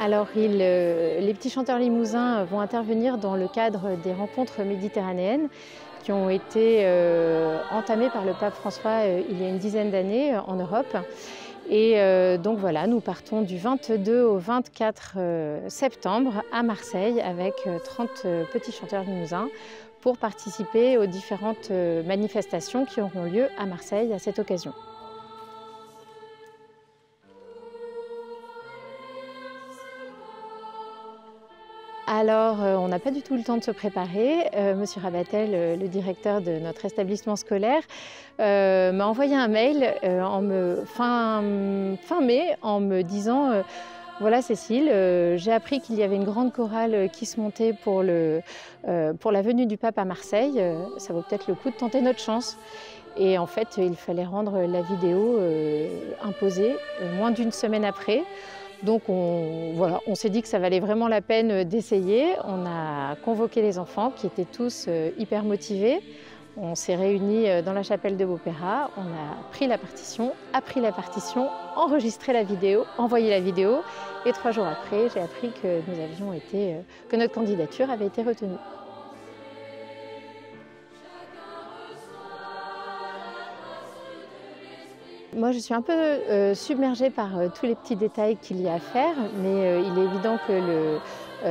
Alors, les petits chanteurs limousins vont intervenir dans le cadre des rencontres méditerranéennes qui ont été entamées par le pape François il y a une dizaine d'années en Europe. Et donc voilà, nous partons du 22 au 24 septembre à Marseille avec 30 petits chanteurs limousins pour participer aux différentes manifestations qui auront lieu à Marseille à cette occasion. Alors, on n'a pas du tout le temps de se préparer. Monsieur Rabatel, le directeur de notre établissement scolaire, m'a envoyé un mail fin mai en me disant voilà Cécile, j'ai appris qu'il y avait une grande chorale qui se montait pour la venue du pape à Marseille. Ça vaut peut-être le coup de tenter notre chance. Et en fait, il fallait rendre la vidéo imposée moins d'une semaine après. Donc on s'est dit que ça valait vraiment la peine d'essayer. On a convoqué les enfants qui étaient tous hyper motivés. On s'est réunis dans la chapelle de Beaupérat. On a pris la partition, appris la partition, enregistré la vidéo, envoyé la vidéo. Et 3 jours après, j'ai appris que notre candidature avait été retenue. Moi, je suis un peu submergée par tous les petits détails qu'il y a à faire, mais il est évident que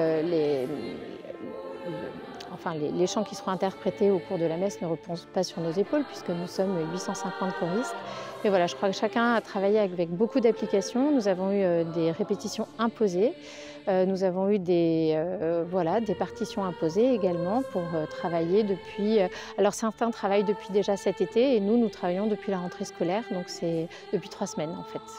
les chants qui seront interprétés au cours de la messe ne reposent pas sur nos épaules, puisque nous sommes 850 choristes. Mais voilà, je crois que chacun a travaillé avec beaucoup d'applications. Nous avons eu des répétitions imposées. Nous avons eu des partitions imposées également pour travailler depuis... Alors certains travaillent depuis déjà cet été et nous travaillons depuis la rentrée scolaire, donc c'est depuis 3 semaines en fait.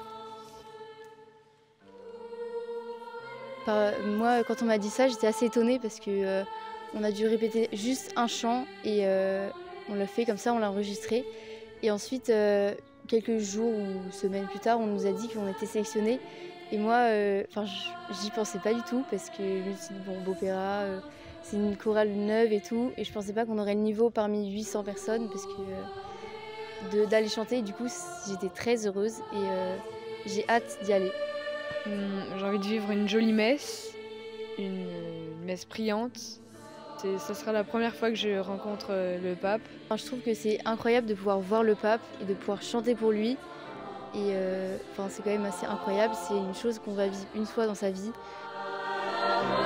Moi, quand on m'a dit ça, j'étais assez étonnée parce que on a dû répéter juste un chant et on l'a fait comme ça, on l'a enregistré. Et ensuite, quelques jours ou semaines plus tard, on nous a dit qu'on était sélectionnés. Et moi, j'y pensais pas du tout parce que je me suis dit, bon, Beaupérat, c'est une chorale neuve et tout. Et je pensais pas qu'on aurait le niveau parmi 800 personnes parce que d'aller chanter. Et du coup, j'étais très heureuse et j'ai hâte d'y aller. J'ai envie de vivre une jolie messe, une messe priante. Ça sera la première fois que je rencontre le pape. Je trouve que c'est incroyable de pouvoir voir le pape et de pouvoir chanter pour lui. Et c'est quand même assez incroyable, c'est une chose qu'on va vivre une fois dans sa vie.